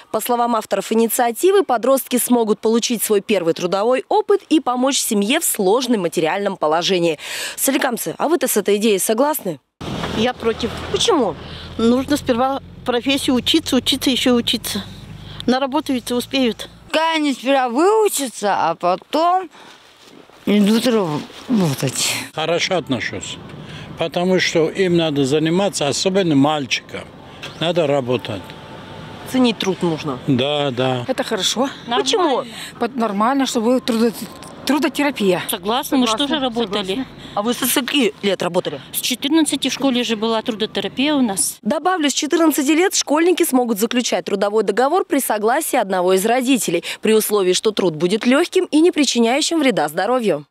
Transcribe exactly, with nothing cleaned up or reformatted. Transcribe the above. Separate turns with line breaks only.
По словам авторов инициативы, подростки смогут получить свой первый трудовой опыт и помочь семье в сложном материальном положении. Соликамцы, а вы-то с этой идеей согласны?
Я против.
Почему?
Нужно сперва профессию учиться, учиться, еще учиться. На работу ведь успеют.
Пускай они сперва выучатся, а потом идут работать.
Хорошо отношусь, потому что им надо заниматься, особенно мальчикам. Надо работать.
Ценить труд нужно.
Да, да.
Это хорошо.
Почему?
Вот нормально, чтобы трудо- трудотерапия.
Согласна, мы же тоже работали.
Согласна.
А вы со скольки лет работали?
С четырнадцати в школе же была трудотерапия у нас.
Добавлю, с четырнадцати лет школьники смогут заключать трудовой договор при согласии одного из родителей, при условии, что труд будет легким и не причиняющим вреда здоровью.